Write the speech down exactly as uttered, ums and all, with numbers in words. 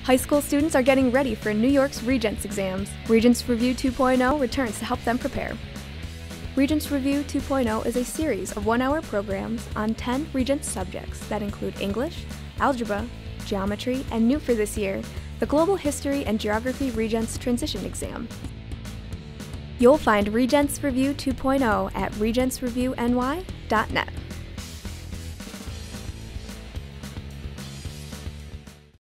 High school students are getting ready for New York's Regents exams. Regents Review two point oh returns to help them prepare. Regents Review two point oh is a series of one-hour programs on ten Regents subjects that include English, algebra, geometry, and new for this year, the Global History and Geography Regents Transition Exam. You'll find Regents Review two point oh at regentsreview n y dot net.